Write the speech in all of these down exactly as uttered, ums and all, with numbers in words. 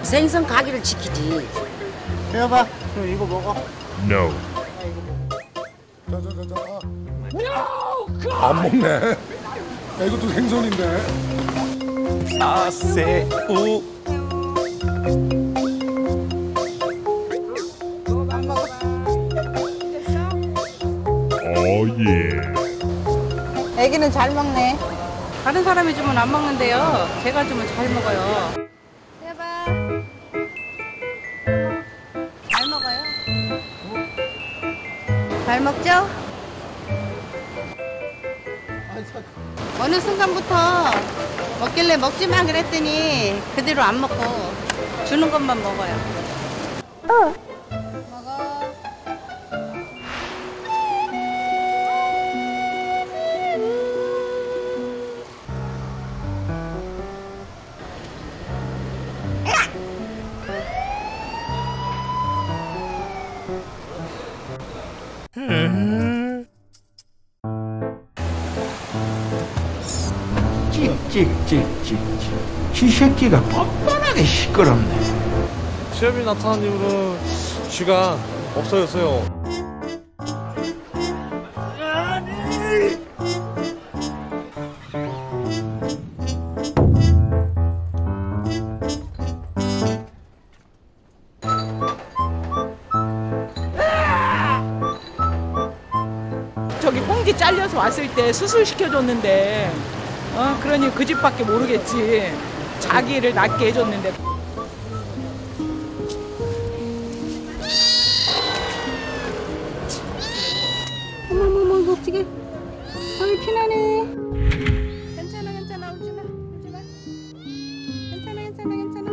생선 가게를 지키지. 해봐. 그럼 이거 먹어. No. 자자자자. 아. 안 먹네. 야, 이것도 생선인데. 아새우. 오예. 애기는 잘 먹네. 다른 사람이 주면 안 먹는데요. 제가 주면 잘 먹어요. 해봐. 잘 먹어요. 잘 먹죠? 어느 순간부터 먹길래 먹지 마 그랬더니 그대로 안 먹고 주는 것만 먹어요. 어. 먹어. 찍찍찍찍찍. 쥐 새끼가 뻔뻔하게 시끄럽네. 시험이 나타난 이후로 쥐가 없어졌어요. 저기 꽁지 잘려서 왔을 때 수술 시켜줬는데 어 그러니 그 집밖에 모르겠지. 자기를 낫게 해줬는데. 어머머머 어찌게 아이 피나네. 괜찮아 괜찮아 울지마 울지마. 괜찮아 괜찮아 괜찮아.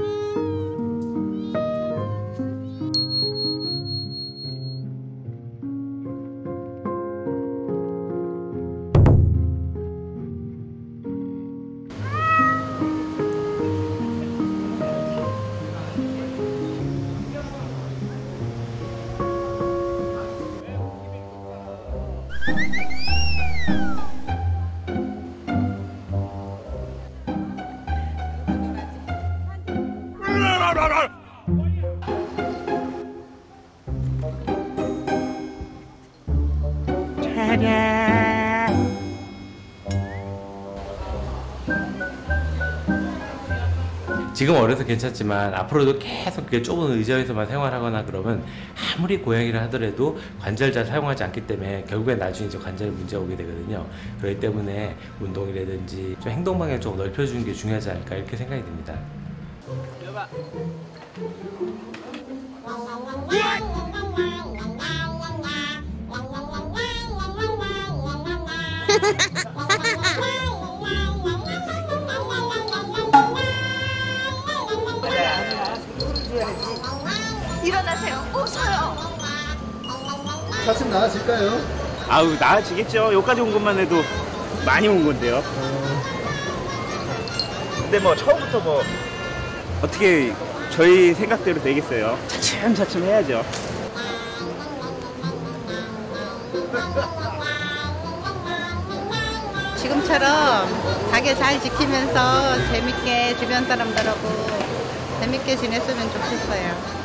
지금 어려서 괜찮지만 앞으로도 계속 그 좁은 의자에서만 생활하거나 그러면 아무리 고양이를 하더라도 관절 잘 사용하지 않기 때문에 결국엔 나중에 이제 관절에 문제가 오게 되거든요. 그렇기 때문에 운동이라든지 좀 행동 방향을 좀 넓혀주는 게 중요하지 않을까 이렇게 생각이 듭니다. 일어나세요. 웃어요. 차츰 나아질까요? 아우 나아지겠죠. 여기까지 온 것만 해도 많이 온 건데요. 근데 뭐 처음부터 뭐 어떻게 저희 생각대로 되겠어요. 차츰차츰 해야죠. 지금처럼 가게 잘 지키면서 재밌게 주변 사람들하고 재밌게 지냈으면 좋겠어요.